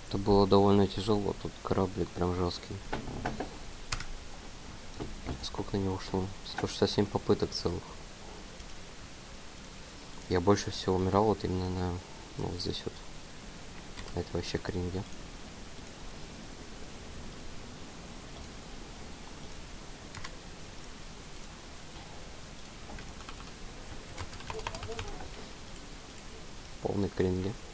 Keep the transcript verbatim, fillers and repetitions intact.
Это было довольно тяжело, тут кораблик прям жесткий. Сколько на него ушло? сто шестьдесят семь попыток целых. Я больше всего умирал вот именно на, ну, вот здесь вот. Это вообще кринги. Полный кринги.